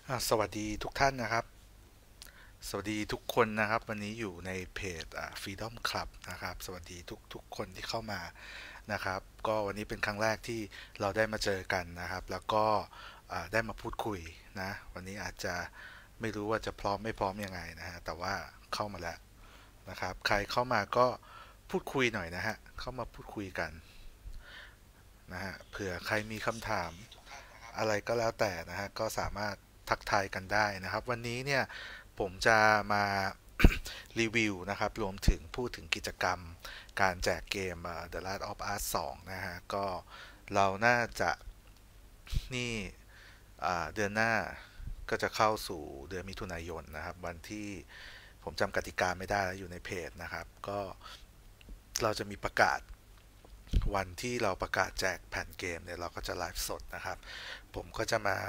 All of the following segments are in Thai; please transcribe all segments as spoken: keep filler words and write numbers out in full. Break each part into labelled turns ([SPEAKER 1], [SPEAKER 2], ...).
[SPEAKER 1] อ่ะสวัสดีทุกท่านนะครับสวัสดีทุกคนนะครับวันนี้อยู่ในเพจอ่า Freedom Club นะครับสวัสดีทุกทุกคนที่เข้ามานะครับก็วันนี้เป็นครั้งแรกที่เราได้มาเจอกันนะครับแล้วก็อ่าได้มาพูดคุยนะวันนี้อาจจะไม่รู้ว่าจะพร้อมไม่พร้อมยังไงนะฮะแต่ว่าเข้ามาแล้วนะครับใครเข้ามาก็พูดคุยหน่อยนะฮะเข้ามาพูดคุยกันนะฮะเผื่อใครมีคำถามอะไรก็แล้วแต่นะฮะก็สามารถทักทายกันได้นะครับวันนี้เนี่ยผมจะมา รีวิวนะครับรวมถึงพูดถึงกิจกรรมการแจกเกม The Last of Us ทูนะฮะก็เราน่าจะนี่เดือนหน้าก็จะเข้าสู่เดือนมิถุนายนนะครับวันที่ผมจำกติกาไม่ได้แล้วอยู่ในเพจนะครับก็เราจะมีประกาศวันที่เราประกาศแจกแผ่นเกมเนี่ยเราก็จะไลฟ์สดนะครับผมก็จะมา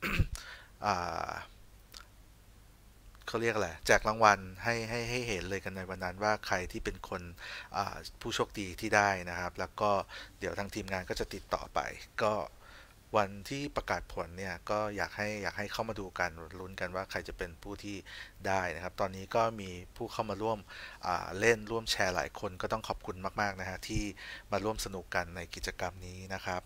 [SPEAKER 1] เขาเรียกอะไรแจกรางวัลให้ให้ให้เห็นเลยกันในวันนั้นว่าใครที่เป็นคนผู้โชคดีที่ได้นะครับแล้วก็เดี๋ยวทางทีมงานก็จะติดต่อไปก็วันที่ประกาศผลเนี่ยก็อยากให้อยากให้เข้ามาดูกันลุ้นกันว่าใครจะเป็นผู้ที่ได้นะครับตอนนี้ก็มีผู้เข้ามาร่วมเล่นร่วมแชร์หลายคนก็ต้องขอบคุณมากๆนะฮะที่มาร่วมสนุกกันในกิจกรรมนี้นะครับ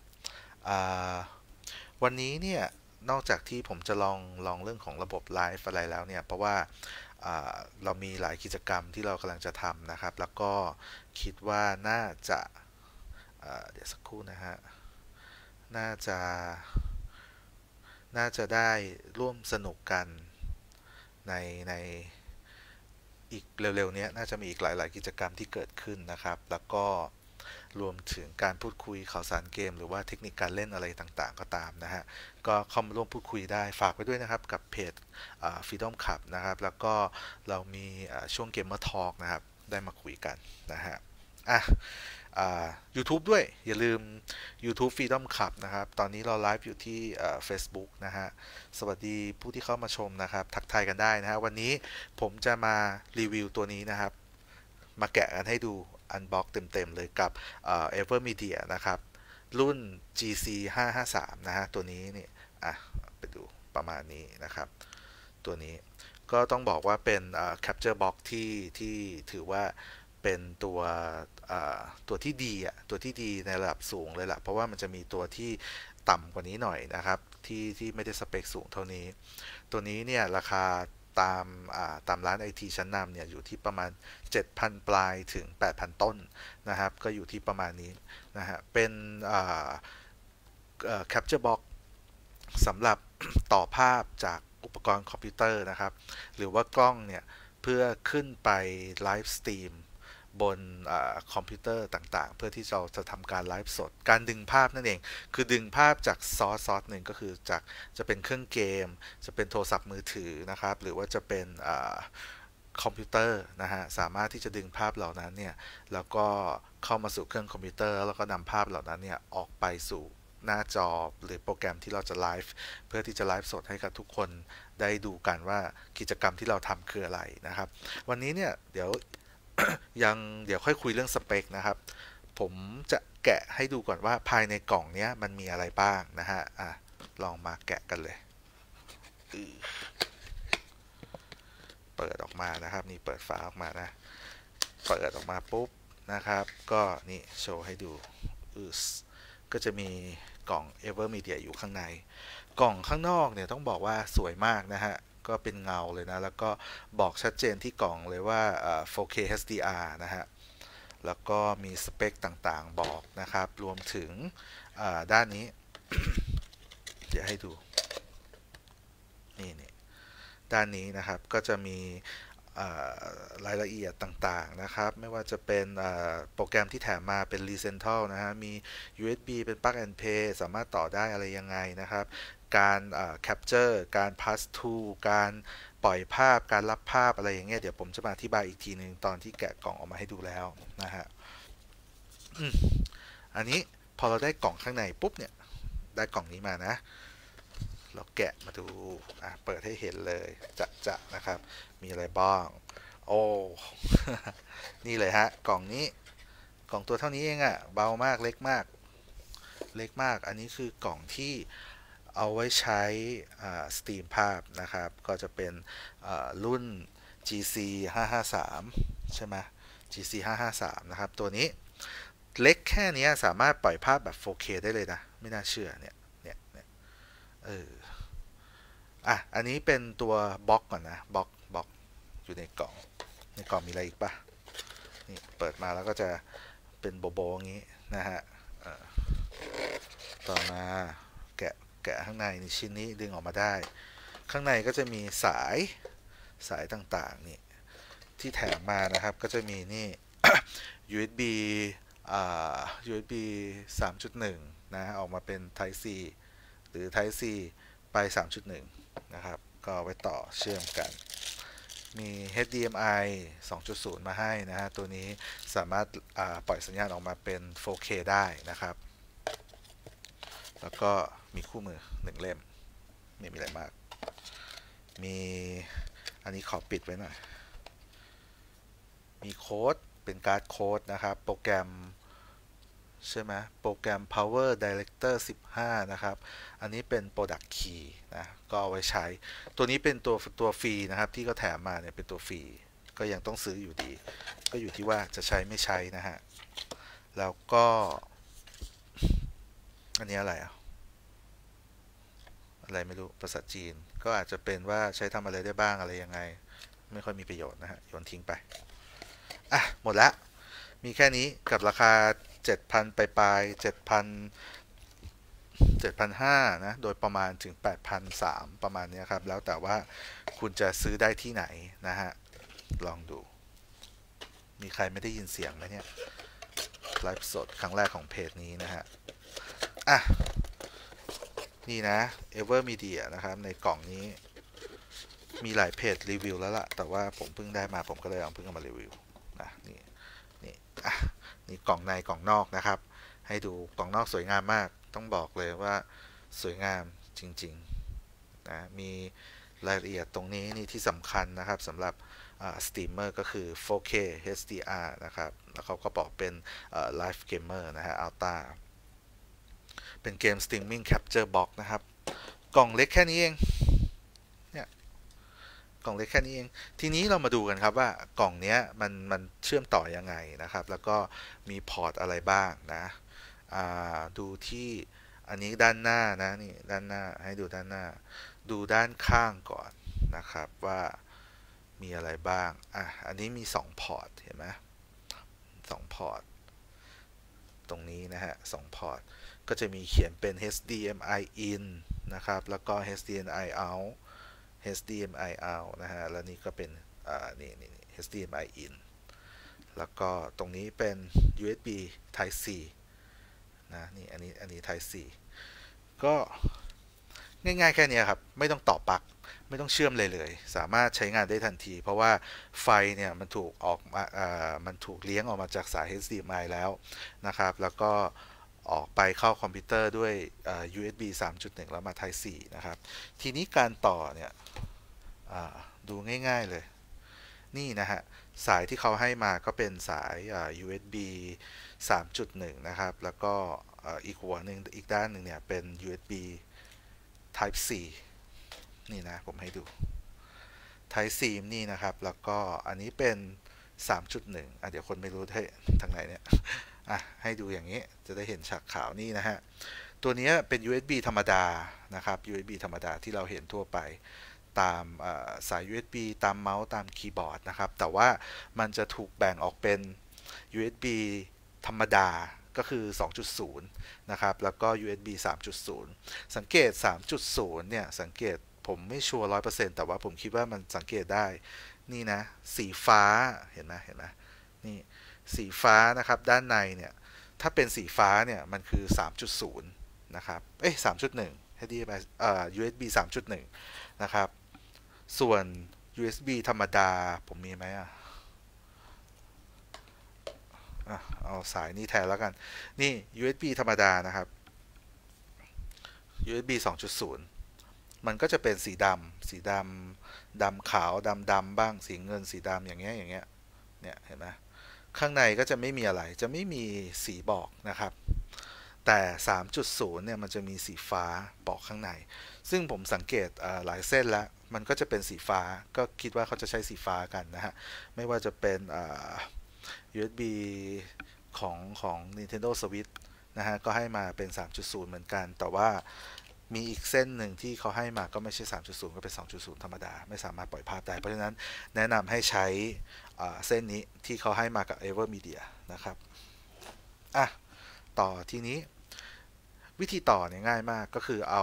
[SPEAKER 1] วันนี้เนี่ยนอกจากที่ผมจะลองลองเรื่องของระบบไลฟ์อะไรแล้วเนี่ยเพราะว่าเรามีหลายกิจกรรมที่เรากำลังจะทำนะครับแล้วก็คิดว่าน่าจะเดี๋ยวสักครู่นะฮะน่าจะน่าจะได้ร่วมสนุกกันในในอีกเร็วๆนี้น่าจะมีอีกหลายๆกิจกรรมที่เกิดขึ้นนะครับแล้วก็รวมถึงการพูดคุยข่าวสารเกมหรือว่าเทคนิคการเล่นอะไรต่างๆก็ตามนะฮะก็เข้ามาร่วมพูดคุยได้ฝากไปด้วยนะครับกับเพจ Freedom Club นะครับแล้วก็เรามีช่วง Gamer Talk นะครับได้มาคุยกันนะฮะอ่ะ YouTube ด้วยอย่าลืม YouTube Freedom Club นะครับตอนนี้เราไลฟ์อยู่ที่ Facebook นะฮะสวัสดีผู้ที่เข้ามาชมนะครับทักทายกันได้นะฮะวันนี้ผมจะมารีวิวตัวนี้นะครับมาแกะกันให้ดูอันบ็อกเต็มๆเลยกับ Evermedia นะครับรุ่น จี ซี ห้า ห้า สาม นะฮะตัวนี้นี่อ่ะไปดูประมาณนี้นะครับตัวนี้ก็ต้องบอกว่าเป็น Capture Box ที่ที่ถือว่าเป็นตัวตัวที่ดีอ่ะตัวที่ดีในระดับสูงเลยล่ะเพราะว่ามันจะมีตัวที่ต่ำกว่านี้หน่อยนะครับที่ที่ไม่ได้สเปคสูงเท่านี้ตัวนี้เนี่ยราคาตามตามร้านไอทีชั้นนำเนี่ยอยู่ที่ประมาณเจ็ดพันปลายถึงแปดพันต้นนะครับก็อยู่ที่ประมาณนี้นะฮะเป็นแคปเจอร์บ็อกสำหรับต่อภาพจากอุปกรณ์คอมพิวเตอร์นะครับหรือว่ากล้องเนี่ยเพื่อขึ้นไปไลฟ์สตรีมบนคอมพิวเตอร์ต่างๆเพื่อที่เราจะทำการไลฟ์สดการดึงภาพนั่นเองคือดึงภาพจากซอสซอสหนึ่งก็คือจากจะเป็นเครื่องเกมจะเป็นโทรศัพท์มือถือนะครับหรือว่าจะเป็นคอมพิวเตอร์นะฮะสามารถที่จะดึงภาพเหล่านั้นเนี่ยแล้วก็เข้ามาสู่เครื่องคอมพิวเตอร์แล้วก็นำภาพเหล่านั้นเนี่ยออกไปสู่หน้าจอหรือโปรแกรมที่เราจะไลฟ์เพื่อที่จะไลฟ์สดให้กับทุกคนได้ดูกันว่ากิจกรรมที่เราทำคืออะไรนะครับวันนี้เนี่ยเดี๋ยว ยังเดี๋ยวค่อยคุยเรื่องสเปคนะครับผมจะแกะให้ดูก่อนว่าภายในกล่องเนี้ยมันมีอะไรบ้างนะฮะอ่ะลองมาแกะกันเลยเปิดออกมานะครับนี่เปิดฝาออกมานะเปิดออกมาปุ๊บนะครับก็นี่โชว์ให้ดูอือก็จะมีกล่อง Evermedia อยู่ข้างในกล่องข้างนอกเนี่ยต้องบอกว่าสวยมากนะฮะก็เป็นเงาเลยนะแล้วก็บอกชัดเจนที่กล่องเลยว่า โฟร์เค เอช ดี อาร์ นะฮะแล้วก็มีสเปคต่างๆบอกนะครับรวมถึงด้านนี้เดี๋ยวให้ดูนี่นี่ด้านนี้นะครับก็จะมีรายละเอียดต่างๆนะครับไม่ว่าจะเป็นโปรแกรมที่แถมมาเป็น Recental นะฮะมี ยู เอส บี เป็น Plug and Play สามารถต่อได้อะไรยังไงนะครับการ Capture การ Pass to การปล่อยภาพการรับภาพอะไรอย่างเงี้ยเดี๋ยวผมจะมาอธิบายอีกทีหนึ่งตอนที่แกะกล่องออกมาให้ดูแล้วนะฮะอันนี้พอเราได้กล่องข้างในปุ๊บเนี่ยได้กล่องนี้มานะเราแกะมาดูอ่ะเปิดให้เห็นเลยจะจะนะครับมีอะไรบ้างโอ้นี่เลยฮะกล่องนี้กล่องตัวเท่านี้เองอะเบามากเล็กมากเล็กมากอันนี้คือกล่องที่เอาไว้ใช้สตรีมภาพนะครับก็จะเป็นรุ่น จี ซี ห้าห้าสามใช่ไหม จี ซี ห้าห้าสามนะครับตัวนี้เล็กแค่นี้สามารถปล่อยภาพแบบ โฟร์เค ได้เลยนะไม่น่าเชื่อเนี่ยเนี่ยเนี่ยเอออ่ะอันนี้เป็นตัวบล็อกก่อนนะบล็อกบล็อกอยู่ในกล่องในกล่องมีอะไรอีกปะนี่เปิดมาแล้วก็จะเป็นโบโบอย่างนี้นะฮะต่อมาแกะแกะข้างในในชิ้นนี้ดึงออกมาได้ข้างในก็จะมีสายสายต่างๆนี่ที่แถมมานะครับก็จะมีนี่ ยู เอส บี อ่า ยู เอส บี สามจุดหนึ่ง นะออกมาเป็น Type C หรือ Type C ไป สามจุดหนึ่ง นะครับก็ไว้ต่อเชื่อมกันมี เอช ดี เอ็ม ไอ สองจุดศูนย์ มาให้นะฮะตัวนี้สามารถปล่อยสัญญาณออกมาเป็น โฟร์ เค ได้นะครับแล้วก็มีคู่มือหนึ่งเล่มไม่มีอะไรมากมีอันนี้ขอปิดไว้หน่อยมีโค้ดเป็นการ์ดโค้ดนะครับโปรแกรมใช่ไหมโปรแกรม Power Director สิบห้านะครับอันนี้เป็น Product Key นะก็เอาไว้ใช้ตัวนี้เป็นตัวตัวฟรีนะครับที่ก็แถมมาเนี่ยเป็นตัวฟรีก็ยังต้องซื้ออยู่ดีก็อยู่ที่ว่าจะใช้ไม่ใช้นะฮะแล้วก็อันนี้อะไรอ่ะอะไรไม่รู้ภาษาจีนก็อาจจะเป็นว่าใช้ทำอะไรได้บ้างอะไรยังไงไม่ค่อยมีประโยชน์นะฮะโยนทิ้งไปอ่ะหมดละมีแค่นี้กับราคา เจ็ดพัน ไปปลายเจ็ดพัน เจ็ดพันห้าร้อย นะ โดยประมาณถึง แปดพันสามร้อย ประมาณนี้ครับ แล้วแต่ว่าคุณจะซื้อได้ที่ไหนนะฮะ ลองดู มีใครไม่ได้ยินเสียงไหมเนี่ย ไลฟ์สดครั้งแรกของเพจนี้นะฮะ อ่ะ นี่นะ Evermedia นะครับ ในกล่องนี้ มีหลายเพจรีวิวแล้วล่ะ แต่ว่าผมเพิ่งได้มาผมก็เลยเอาเพิ่งเอามารีวิวนะนี่นี่อ่ะนี่กล่องในกล่องนอกนะครับ ให้ดูกล่องนอกสวยงามมาก ต้องบอกเลยว่าสวยงามจริงๆนะมีรายละเอียดตรงนี้นี่ที่สำคัญนะครับสำหรับสตรีมเมอร์ก็คือ โฟร์ เค เอช ดี อาร์ นะครับแล้วเขาก็บอกเป็นไลฟ์เกมเมอร์นะฮะอัลต้าเป็นเกมสตรีมมิ่งแคปเจอร์บ็อกนะครับกล่องเล็กแค่นี้เองเนี่ยกล่องเล็กแค่นี้เองทีนี้เรามาดูกันครับว่ากล่องนี้มันมันเชื่อมต่อยังไงนะครับแล้วก็มีพอร์ตอะไรบ้างนะดูที่อันนี้ด้านหน้านะนี่ด้านหน้าให้ดูด้านหน้าดูด้านข้างก่อนนะครับว่ามีอะไรบ้างอ่ะอันนี้มีสองพอร์ตเห็นไหมสองพอร์ตตรงนี้นะฮะสองพอร์ตก็จะมีเขียนเป็น เอช ดี เอ็ม ไอ in นะครับแล้วก็ เอช ดี เอ็ม ไอ out เอช ดี เอ็ม ไอ out นะฮะแล้วนี่ก็เป็นอ่านี่นี่ เอช ดี เอ็ม ไอ in แล้วก็ตรงนี้เป็น ยู เอส บี Type C นะนี่อันนี้อันนี้ Type C ก็ง่ายๆแค่นี้ครับไม่ต้องต่อปลั๊กไม่ต้องเชื่อมเลยเลยสามารถใช้งานได้ทันทีเพราะว่าไฟเนี่ยมันถูกออกมาอ่ามันถูกเลี้ยงออกมาจากสาย เอช ดี เอ็ม ไอ แล้วนะครับแล้วก็ออกไปเข้าคอมพิวเตอร์ด้วย ยู เอส บี สามจุดหนึ่ง แล้วมา Type C นะครับทีนี้การต่อเนี่ยดูง่ายๆเลยนี่นะฮะสายที่เขาให้มาก็เป็นสาย ยู เอส บี สามจุดหนึ่ง นะครับแล้วก็อีกหัวหนึ่งอีกด้านหนึ่งเนี่ยเป็น ยู เอส บี Type C นี่นะผมให้ดู Type C นี่นะครับแล้วก็อันนี้เป็น สามจุดหนึ่ง อ่ะเดี๋ยวคนไม่รู้ทางไหนเนี่ยอ่ะให้ดูอย่างนี้จะได้เห็นฉากขาวนี่นะฮะตัวนี้เป็น ยู เอส บี ธรรมดานะครับ ยู เอส บี ธรรมดาที่เราเห็นทั่วไปตามสาย ยู เอส บี ตามเมาส์ตามคีย์บอร์ดนะครับแต่ว่ามันจะถูกแบ่งออกเป็น ยู เอส บี ธรรมดาก็คือ สองจุดศูนย์ นะครับแล้วก็ ยู เอส บี สามจุดศูนย์ สังเกต สามจุดศูนย์ เนี่ยสังเกตผมไม่ชัวร์ ร้อยเปอร์เซ็นต์ แต่ว่าผมคิดว่ามันสังเกตได้นี่นะสีฟ้าเห็นไหมเห็นไหมนี่สีฟ้านะครับด้านในเนี่ยถ้าเป็นสีฟ้าเนี่ยมันคือ สามจุดศูนย์ นะครับเอ้ย สามจุดหนึ่ง เอช ดี เอ็ม ไอ เอ่อ ยู เอส บี สามจุดหนึ่ง นะครับส่วน ยู เอส บี ธรรมดาผมมีไหมอ่ะเอาสายนี้แทนแล้วกันนี่ ยู เอส บี ธรรมดานะครับ ยู เอส บี สองจุดศูนย์ มันก็จะเป็นสีดำสีดำดำขาวดำดำบ้างสีเงินสีดำอย่างเงี้ยอย่างเงี้ยเนี่ยเห็นไหมข้างในก็จะไม่มีอะไรจะไม่มีสีบอกนะครับแแต่ สามจุดศูนย์ เนี่ยมันจะมีสีฟ้าบอกข้างในซึ่งผมสังเกตหลายเส้นแล้วมันก็จะเป็นสีฟ้าก็คิดว่าเขาจะใช้สีฟ้ากันนะฮะไม่ว่าจะเป็น ยู เอส บี ของของ Nintendo Switch นะฮะก็ให้มาเป็น สามจุดศูนย์ เหมือนกันแต่ว่ามีอีกเส้นหนึ่งที่เขาให้มาก็ไม่ใช่ สามจุดศูนย์ ก็เป็น สองจุดศูนย์ ธรรมดาไม่สามารถปล่อยภาพได้เพราะฉะนั้นแนะนำให้ใช้เส้นนี้ที่เขาให้มากับ Evermedia นะครับอ่ะต่อทีนี้วิธีต่อเนี่ยง่ายมากก็คือเอา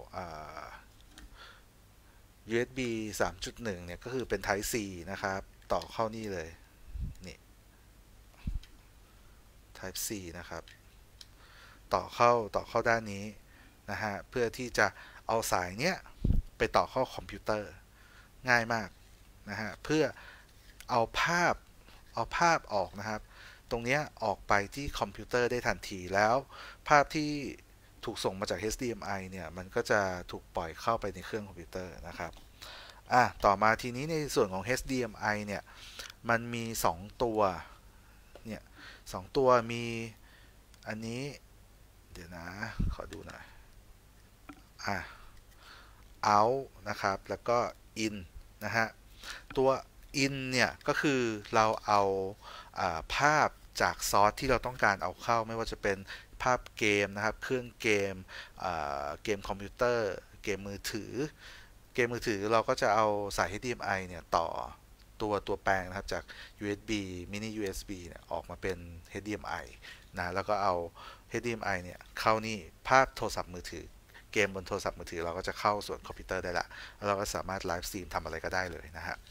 [SPEAKER 1] ยู เอส บี สามจุดหนึ่ง เนี่ยก็คือเป็น Type C นะครับต่อเข้านี่เลยนี่ Type C นะครับต่อเข้าต่อเข้าด้านนี้นะฮะเพื่อที่จะเอาสายเนี้ยไปต่อเข้าคอมพิวเตอร์ง่ายมากนะฮะเพื่อเอาภาพเอาภาพออกนะครับตรงนี้ออกไปที่คอมพิวเตอร์ได้ทันทีแล้วภาพที่ถูกส่งมาจาก เอช ดี เอ็ม ไอ เนี่ยมันก็จะถูกปล่อยเข้าไปในเครื่องคอมพิวเตอร์นะครับอ่ะต่อมาทีนี้ในส่วนของ เอช ดี เอ็ม ไอ เนี่ยมันมีสองตัวเนี่ยสองตัวมีอันนี้เดี๋ยวนะขอดูหน่อยอ่ะ out นะครับแล้วก็ in นะฮะตัว in เนี่ยก็คือเราเอาภาพจากซอสที่เราต้องการเอาเข้าไม่ว่าจะเป็นภาพเกมนะครับเครื่องเกมเกมคอมพิวเตอร์เกมมือถือเกมมือถือเราก็จะเอาสาย เอช ดี เอ็ม ไอ เนี่ยต่อตัวตัวแปลงนะครับจาก ยู เอส บี mini ยู เอส บี เนี่ยออกมาเป็น เอช ดี เอ็ม ไอ นะแล้วก็เอา เอช ดี เอ็ม ไอ เนี่ยเข้านี่ภาพโทรศัพท์มือถือเกมบนโทรศัพท์มือถือเราก็จะเข้าส่วนคอมพิวเตอร์ได้ละแล้วเราก็สามารถไลฟ์สตรีมทำอะไรก็ได้เลยนะฮะ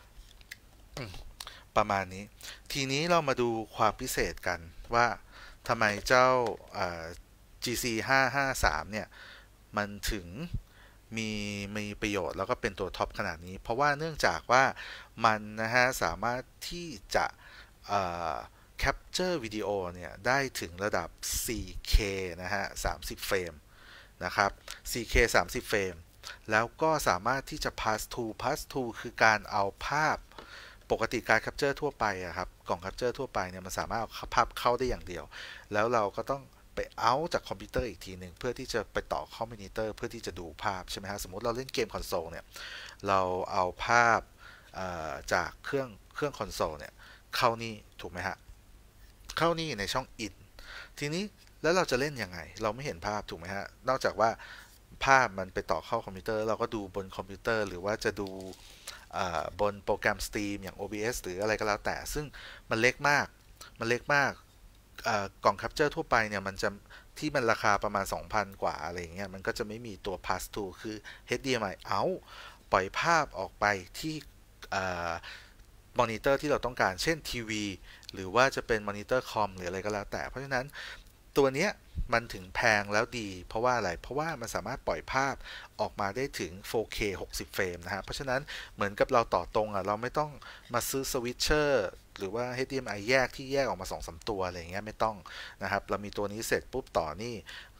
[SPEAKER 1] ประมาณนี้ทีนี้เรามาดูความพิเศษกันว่าทำไมเจ้า จี ซี ห้าห้าสาม เนี่ยมันถึงมีมีประโยชน์แล้วก็เป็นตัวท็อปขนาดนี้เพราะว่าเนื่องจากว่ามันนะฮะสามารถที่จะแคปเจอร์วิดีโอเนี่ยได้ถึงระดับ โฟร์เค นะฮะสามสิบเฟรมนะครับ โฟร์เค สามสิบเฟรมแล้วก็สามารถที่จะ pass to pass to คือการเอาภาพปกติการแคปเจอร์ทั่วไปอะครับกล่องแคปเจอร์ทั่วไปเนี่ยมันสามารถเอาภาพเข้าได้อย่างเดียวแล้วเราก็ต้องไปเอาจากคอมพิวเตอร์อีกทีหนึ่งเพื่อที่จะไปต่อเข้ามอนิเตอร์เพื่อที่จะดูภาพใช่ไหมฮะสมมติเราเล่นเกมคอนโซลเนี่ยเราเอาภาพจากเครื่องเครื่องคอนโซลเนี่ยเข้านี่ถูกไหมฮะเข้านี่ในช่อง in ทีนี้แล้วเราจะเล่นยังไงเราไม่เห็นภาพถูกไหมฮะนอกจากว่าภาพมันไปต่อเข้าคอมพิวเตอร์เราก็ดูบนคอมพิวเตอร์หรือว่าจะดูบนโปรแกรมสตรีมอย่าง โอ บี เอส หรืออะไรก็แล้วแต่ซึ่งมันเล็กมากมันเล็กมากกล่องแคปเจอร์ทั่วไปเนี่ยมันจะที่มันราคาประมาณ สองพัน กว่าอะไรอย่างเงี้ยมันก็จะไม่มีตัว pass to คือ เอช ดี เอ็ม ไอ out ปล่อยภาพออกไปที่มอนิเตอร์ที่เราต้องการเช่นทีวีหรือว่าจะเป็นมอนิเตอร์คอมหรืออะไรก็แล้วแต่เพราะฉะนั้นตัวเนี้ยมันถึงแพงแล้วดีเพราะว่าอะไรเพราะว่ามันสามารถปล่อยภาพออกมาได้ถึง โฟร์เค หกสิบเฟรมนะฮะเพราะฉะนั้นเหมือนกับเราต่อตรงอ่ะเราไม่ต้องมาซื้อสวิตเชอร์หรือว่า เอช ดี เอ็ม ไอ แยกที่แยกออกมา สองสาม ตัวอะไรอย่างเงี้ยไม่ต้องนะครับเรามีตัวนี้เสร็จปุ๊บต่อนี่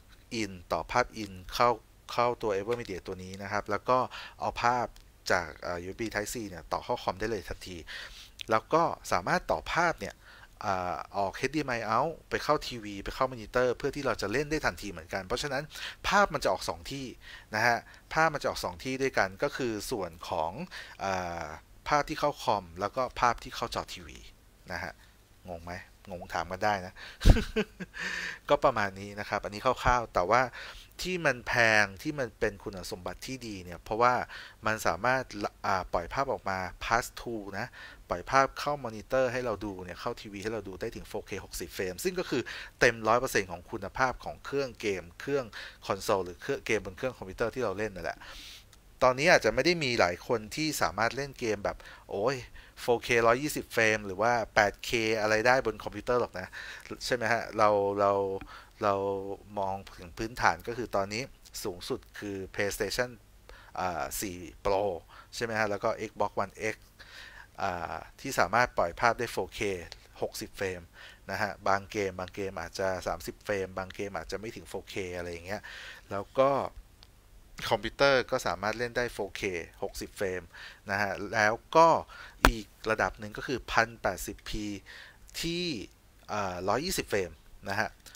[SPEAKER 1] in ต่อภาพ in เข้าเข้าตัว Evermedia ตัวนี้นะครับแล้วก็เอาภาพจาก ยู เอส บี Type C เนี่ยต่อเข้าคอมได้เลยทันทีแล้วก็สามารถต่อภาพเนี่ยออก เอช ดี เอ็ม ไอ out ไปเข้าทีวีไปเข้ามอนิเตอร์เพื่อที่เราจะเล่นได้ทันทีเหมือนกันเพราะฉะนั้นภาพมันจะออกสองที่นะฮะภาพมันจะออกสองที่ด้วยกันก็คือส่วนของภาพที่เข้าคอมแล้วก็ภาพที่เข้าจอทีวีนะฮะงงไหมงงถามกันได้นะ ก็ประมาณนี้นะครับอันนี้คร่าวๆแต่ว่าที่มันแพงที่มันเป็นคุณสมบัติที่ดีเนี่ยเพราะว่ามันสามารถปล่อยภาพออกมา pass to นะปล่อยภาพเข้ามอนิเตอร์ให้เราดูเนี่ยเข้าทีวีให้เราดูได้ถึง โฟร์เค หกสิบเฟรมซึ่งก็คือเต็ม ร้อยเปอร์เซ็นต์ ของคุณภาพของเครื่องเกมเครื่องคอนโซลหรือเครื่องเกมบนเครื่องคอมพิวเตอร์ที่เราเล่นนั่นแหละตอนนี้อาจจะไม่ได้มีหลายคนที่สามารถเล่นเกมแบบโอ้ย โฟร์เค หนึ่งร้อยยี่สิบเฟรมหรือว่า แปดเค อะไรได้บนคอมพิวเตอร์หรอกนะใช่ไหมฮะเราเราเรามองถึงพื้นฐานก็คือตอนนี้สูงสุดคือ PlayStation อ่า โฟร์ Pro ใช่ไหมฮะแล้วก็ Xbox One X อ่าที่สามารถปล่อยภาพได้ โฟร์เค หกสิบเฟรมนะฮะบางเกมบางเกมอาจจะสามสิบเฟรมบางเกมอาจจะไม่ถึง โฟร์เค อะไรอย่างเงี้ยแล้วก็คอมพิวเตอร์ก็สามารถเล่นได้ โฟร์เค หกสิบเฟรมนะฮะแล้วก็อีกระดับหนึ่งก็คือ หนึ่งพันแปดสิบพี ที่หนึ่งร้อยยี่สิบเฟรมนะฮะ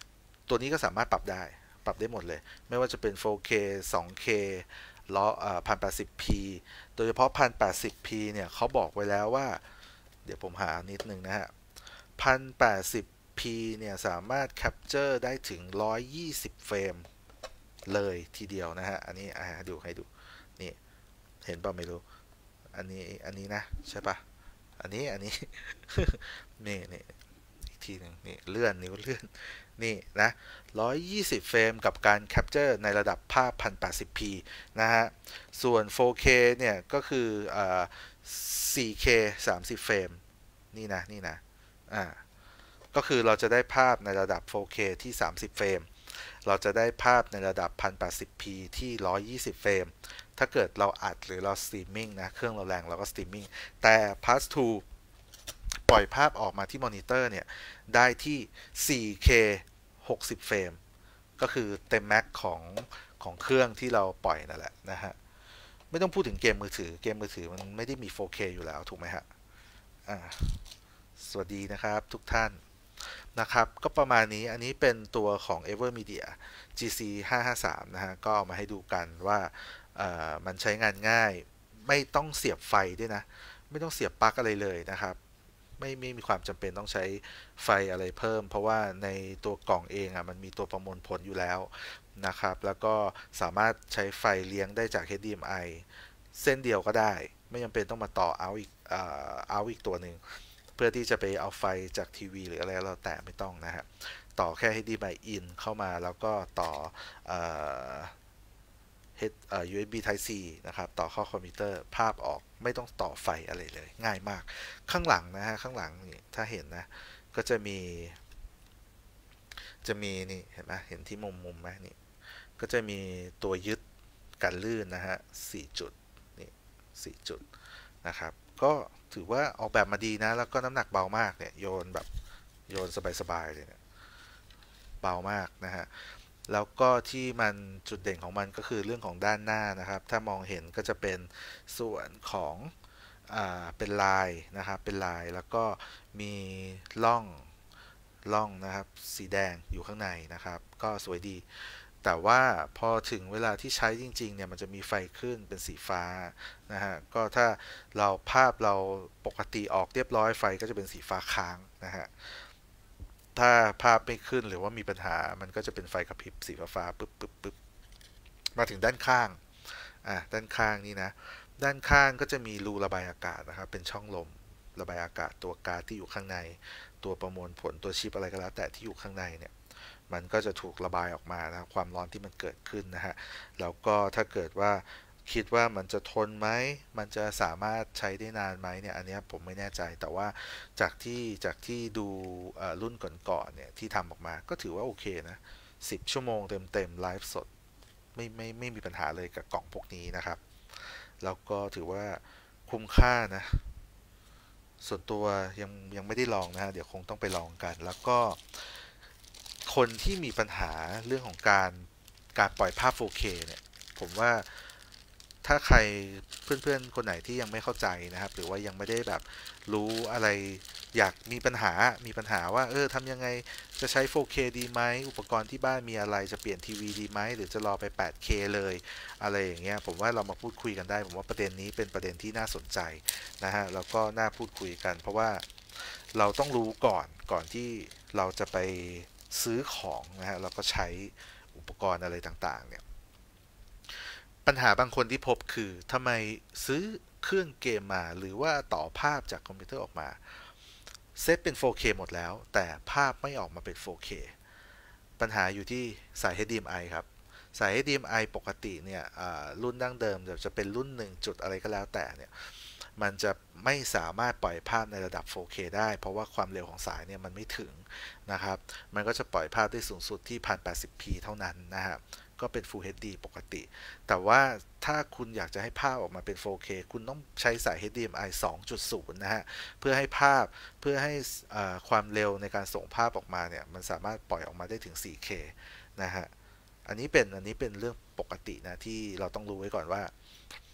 [SPEAKER 1] ตัวนี้ก็สามารถปรับได้ปรับได้หมดเลยไม่ว่าจะเป็น โฟร์เค ทู เค ล้ออ่า หนึ่งพันแปดสิบพี โดยเฉพาะ หนึ่งพันแปดสิบพี เนี่ยเขาบอกไว้แล้วว่าเดี๋ยวผมหานิดนึงนะฮะ หนึ่งพันแปดสิบพี เนี่ยสามารถแคปเจอร์ได้ถึงหนึ่งร้อยยี่สิบเฟรมเลยทีเดียวนะฮะอันนี้อ่าดูให้ดูนี่เห็นป่ะไม่รู้อันนี้อันนี้นะใช่ป่ะอันนี้อันนี้ นี่นี่อีกทีหนึ่งนี่เลื่อนนิ้วเลื่อนนี่นะหนึ่งร้อยยี่สิบเฟรมกับการแคปเจอร์ในระดับภาพ หนึ่งพันแปดสิบพี นะฮะส่วน โฟร์ เค เนี่ยก็คืออ่า โฟร์ เค สามสิบเฟรมนี่นะนี่นะอ่าก็คือเราจะได้ภาพในระดับ โฟร์ เค ที่สามสิบเฟรมเราจะได้ภาพในระดับ หนึ่งพันแปดสิบพี ที่หนึ่งร้อยยี่สิบเฟรมถ้าเกิดเราอัดหรือเราสตรีมมิ่งนะเครื่องเราแรงเราก็สตรีมมิ่งแต่ พาส ทู ปล่อยภาพออกมาที่มอนิเตอร์เนี่ยได้ที่ โฟร์ เค หกสิบเฟรมก็คือเต็มแม็กของของเครื่องที่เราปล่อยนั่นแหละนะฮะไม่ต้องพูดถึงเกมมือถือเกมมือถือมันไม่ได้มี โฟร์ เค อยู่แล้วถูกไหมฮะอ่าสวัสดีนะครับทุกท่านนะครับก็ประมาณนี้อันนี้เป็นตัวของ Evermedia จี ซี ห้าห้าสามนะฮะก็เอามาให้ดูกันว่ามันใช้งานง่ายไม่ต้องเสียบไฟด้วยนะไม่ต้องเสียบปลั๊กอะไรเลยนะครับไม่ไม่มีความจำเป็นต้องใช้ไฟอะไรเพิ่มเพราะว่าในตัวกล่องเองอ่ะมันมีตัวประมวลผลอยู่แล้วนะครับแล้วก็สามารถใช้ไฟเลี้ยงได้จาก เอช ดี เอ็ม ไอ เส้นเดียวก็ได้ไม่จำเป็นต้องมาต่อเอาอีกเอาอีกตัวหนึ่งเพื่อที่จะไปเอาไฟจากทีวีหรืออะไรเราแต่ไม่ต้องนะฮะต่อแค่ เอช ดี เอ็ม ไอ in เข้ามาแล้วก็ต่อ ยู เอส บี Type C นะครับต่อเข้าคอมพิวเตอร์ภาพออกไม่ต้องต่อไฟอะไรเลยง่ายมากข้างหลังนะฮะข้างหลังนี่ถ้าเห็นนะก็จะมีจะมีนี่เห็นไหมเห็นที่มุมมุมไหมนี่ก็จะมีตัวยึดกันลื่นนะฮะสี่จุดนี่สี่จุดนะครับก็ถือว่าออกแบบมาดีนะแล้วก็น้ำหนักเบามากเนี่ยโยนแบบโยนสบายๆเลยเนี่ยเบามากนะฮะแล้วก็ที่มันจุดเด่นของมันก็คือเรื่องของด้านหน้านะครับถ้ามองเห็นก็จะเป็นส่วนของอ่าเป็นลายนะครับเป็นลายแล้วก็มีล่องล่องนะครับสีแดงอยู่ข้างในนะครับก็สวยดีแต่ว่าพอถึงเวลาที่ใช้จริงๆเนี่ยมันจะมีไฟขึ้นเป็นสีฟ้านะฮะก็ถ้าเราภาพเราปกติออกเรียบร้อยไฟก็จะเป็นสีฟ้าค้างนะฮะถ้าภาพไม่ขึ้นหรือว่ามีปัญหามันก็จะเป็นไฟกระพริบสีฟ้าปึ๊บปึ๊บปึ๊บมาถึงด้านข้างอ่ะด้านข้างนี่นะด้านข้างก็จะมีรูระบายอากาศนะครับเป็นช่องลมระบายอากาศตัวการ์ดที่อยู่ข้างในตัวประมวลผลตัวชิปอะไรก็แล้วแต่ที่อยู่ข้างในเนี่ยมันก็จะถูกระบายออกมานะความร้อนที่มันเกิดขึ้นนะฮะแล้วก็ถ้าเกิดว่าคิดว่ามันจะทนไหมมันจะสามารถใช้ได้นานไหมเนี่ยอันนี้ผมไม่แน่ใจแต่ว่าจากที่จากที่ดูรุ่นก่อนๆเนี่ยที่ทำออกมาก็ถือว่าโอเคนะสิบชั่วโมงเต็มๆไลฟ์สดไม่ไม่ไม่มีปัญหาเลยกับกล่องพวกนี้นะครับแล้วก็ถือว่าคุ้มค่านะส่วนตัวยังยังไม่ได้ลองนะฮะเดี๋ยวคงต้องไปลองกันแล้วก็คนที่มีปัญหาเรื่องของการการปล่อยภาพ โฟร์ เค เนี่ยผมว่าถ้าใครเพื่อนๆคนไหนที่ยังไม่เข้าใจนะครับหรือว่ายังไม่ได้แบบรู้อะไรอยากมีปัญหามีปัญหาว่าเออทำยังไงจะใช้ โฟร์ เค ดีไหมอุปกรณ์ที่บ้านมีอะไรจะเปลี่ยนทีวีดีไหมหรือจะรอไป แปด เค เลยอะไรอย่างเงี้ยผมว่าเรามาพูดคุยกันได้ผมว่าประเด็นนี้เป็นประเด็นที่น่าสนใจนะฮะแล้วก็น่าพูดคุยกันเพราะว่าเราต้องรู้ก่อนก่อนที่เราจะไปซื้อของนะฮะเราก็ใช้อุปกรณ์อะไรต่างๆเนี่ยปัญหาบางคนที่พบคือทำไมซื้อเครื่องเกมมาหรือว่าต่อภาพจากคอมพิวเตอร์ออกมาเซตเป็น โฟร์ เค หมดแล้วแต่ภาพไม่ออกมาเป็น โฟร์ เค ปัญหาอยู่ที่สาย เอช ดี เอ็ม ไอ ครับสาย เอช ดี เอ็ม ไอ ปกติเนี่ยรุ่นดั้งเดิมจะเป็นรุ่นหนึ่งจุดอะไรก็แล้วแต่เนี่ยมันจะไม่สามารถปล่อยภาพในระดับ โฟร์ เค ได้เพราะว่าความเร็วของสายเนี่ยมันไม่ถึงนะครับมันก็จะปล่อยภาพได้สูงสุดที่ หนึ่งพันแปดสิบพี เท่านั้นนะฮะก็เป็น Full เอช ดี ปกติแต่ว่าถ้าคุณอยากจะให้ภาพออกมาเป็น โฟร์ เค คุณต้องใช้สาย เอช ดี เอ็ม ไอ สองจุดศูนย์ นะฮะเพื่อให้ภาพเพื่อให้ความเร็วในการส่งภาพออกมาเนี่ยมันสามารถปล่อยออกมาได้ถึง โฟร์ เค นะฮะอันนี้เป็นอันนี้เป็นเรื่องปกตินะที่เราต้องรู้ไว้ก่อนว่า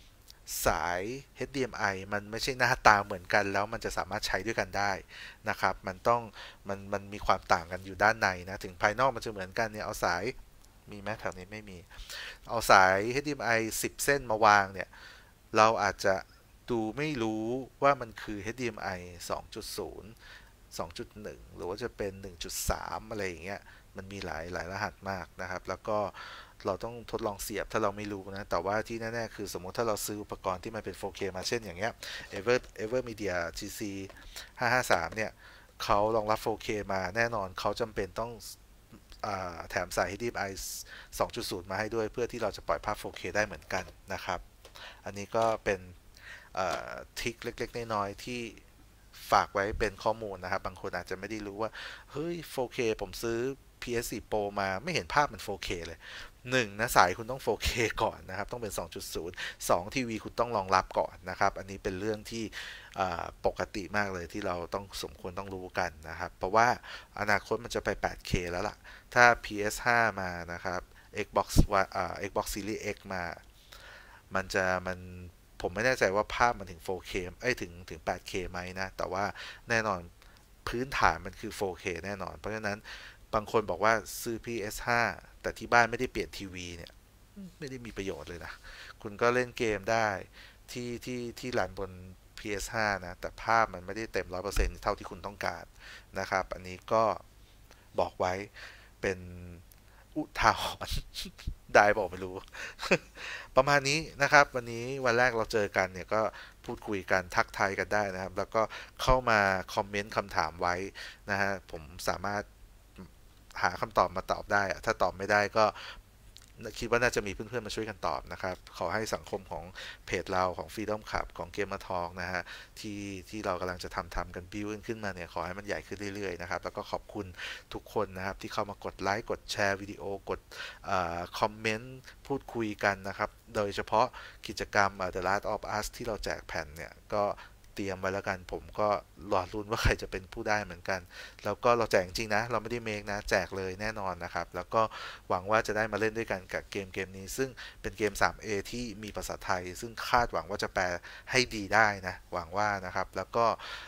[SPEAKER 1] สาย เอช ดี เอ็ม ไอ มันไม่ใช่หน้าตาเหมือนกันแล้วมันจะสามารถใช้ด้วยกันได้นะครับมันต้องมันมันมีความต่างกันอยู่ด้านในนะถึงภายนอกมันจะเหมือนกันเนี่ยเอาสายมีไหมแถวนี้ไม่มีเอาสาย เอช ดี เอ็ม ไอ สิบเส้นมาวางเนี่ยเราอาจจะดูไม่รู้ว่ามันคือ เอช ดี เอ็ม ไอ สองจุดศูนย์ สองจุดหนึ่ง หรือว่าจะเป็น หนึ่งจุดสาม อะไรอย่างเงี้ยมันมีหลายหลายรหัสมากนะครับแล้วก็เราต้องทดลองเสียบถ้าเราไม่รู้นะแต่ว่าที่แน่ๆคือสมมติถ้าเราซื้ออุปกรณ์ที่มันเป็น โฟร์ เค มาเช่นอย่างเงี้ย Ever Evermedia จี ซี ห้าห้าสามเนี่ยเขารองรับ โฟร์ เค มาแน่นอนเขาจำเป็นต้องอาแถมสาย เอช ดี เอ็ม ไอ สองจุดศูนย์ มาให้ด้วยเพื่อที่เราจะปล่อยภาพ โฟร์ เค ได้เหมือนกันนะครับอันนี้ก็เป็นทริคเล็กๆน้อยๆที่ฝากไว้เป็นข้อมูลนะครับบางคนอาจจะไม่ได้รู้ว่าเฮ้ย โฟร์ เค ผมซื้อ พี เอส โฟร์ Pro มาไม่เห็นภาพมัน โฟร์ เค เลยหนึ่งนะสายคุณต้อง โฟร์ เค ก่อนนะครับต้องเป็น สองจุดศูนย์ สองทีวีคุณต้องรองรับก่อนนะครับอันนี้เป็นเรื่องที่ปกติมากเลยที่เราต้องสมควรต้องรู้กันนะครับเพราะว่าอนาคตมันจะไป แปดเค แล้วล่ะถ้า พี เอส ห้า มานะครับ Xbox Xbox Series X มามันจะมันผมไม่แน่ใจว่าภาพมันถึง โฟร์ เค เอ้ยถึงถึง แปดเค ไหมนะแต่ว่าแน่นอนพื้นฐานมันคือ โฟร์ เค แน่นอนเพราะฉะนั้นบางคนบอกว่าซื้อ พี เอส ห้า แต่ที่บ้านไม่ได้เปลี่ยนทีวีเนี่ยไม่ได้มีประโยชน์เลยนะคุณก็เล่นเกมได้ที่ที่ที่รันบน พี เอส ห้า นะแต่ภาพมันไม่ได้เต็ม ร้อยเปอร์เซ็นต์ เท่าที่คุณต้องการนะครับอันนี้ก็บอกไว้เป็นอุทาหรณ์ได้บอกไม่รู้ ประมาณนี้นะครับวันนี้วันแรกเราเจอกันเนี่ยก็พูดคุยกันทักทายกันได้นะครับแล้วก็เข้ามาคอมเมนต์คำถามไว้นะฮะผมสามารถหาคำตอบมาตอบได้ถ้าตอบไม่ได้ก็คิดว่าน่าจะมีเพื่อนๆมาช่วยกันตอบนะครับขอให้สังคมของเพจเราของ Freedom Club ของเกมมาทองนะฮะที่ที่เรากำลังจะทำทำกันบิวขึ้นมาเนี่ยขอให้มันใหญ่ขึ้นเรื่อยๆนะครับแล้วก็ขอบคุณทุกคนนะครับที่เข้ามากดไลค์กดแชร์วิดีโอกดคอมเมนต์พูดคุยกันนะครับโดยเฉพาะกิจกรรม The Last of Us ที่เราแจกแผ่นเนี่ยก็เตรียมไว้แล้วกันผมก็รอรุ้นว่าใครจะเป็นผู้ได้เหมือนกันแล้วก็เราแจกจริงนะเราไม่ได้เมคนะแจกเลยแน่นอนนะครับแล้วก็หวังว่าจะได้มาเล่นด้วยกันกับเกมเกมนี้ซึ่งเป็นเกม ทรี เอ ที่มีภาษาไทยซึ่งคาดหวังว่าจะแปลให้ดีได้นะหวังว่านะครับแล้วก็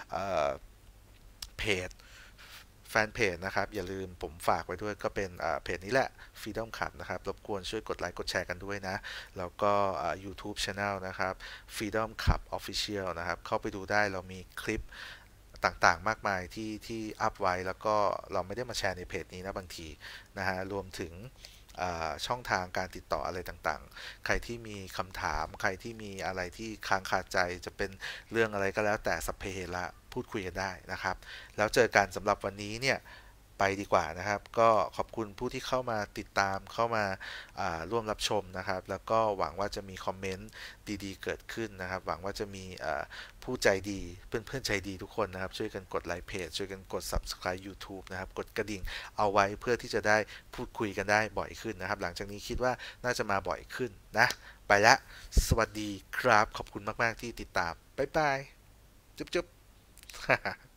[SPEAKER 1] เพจแฟนเพจนะครับอย่าลืมผมฝากไว้ด้วยก็เป็นเพจนี้แหละ Freedom Club นะครับรบกวนช่วยกดไลค์กดแชร์กันด้วยนะแล้วก็ YouTube Channel นะครับ Freedom Club Official นะครับเข้าไปดูได้เรามีคลิปต่างๆมากมายที่ที่อัพไว้แล้วก็เราไม่ได้มาแชร์ในเพจนี้นะบางทีนะฮะรวมถึงช่องทางการติดต่ออะไรต่างๆใครที่มีคำถามใครที่มีอะไรที่ค้างคาใจจะเป็นเรื่องอะไรก็แล้วแต่สัพเพเหระพูดคุยกันได้นะครับแล้วเจอกันสำหรับวันนี้เนี่ยไปดีกว่านะครับก็ขอบคุณผู้ที่เข้ามาติดตามเข้ามาร่วมรับชมนะครับแล้วก็หวังว่าจะมีคอมเมนต์ดีๆเกิดขึ้นนะครับหวังว่าจะมีผู้ใจดีเพื่อนๆใจดีทุกคนนะครับช่วยกันกดไลค์เพจช่วยกันกด Subscribe YouTube นะครับกดกระดิ่งเอาไว้เพื่อที่จะได้พูดคุยกันได้บ่อยขึ้นนะครับหลังจากนี้คิดว่าน่าจะมาบ่อยขึ้นนะไปละสวัสดีครับขอบคุณมากๆที่ติดตามบ๊ายบายจุ๊บๆ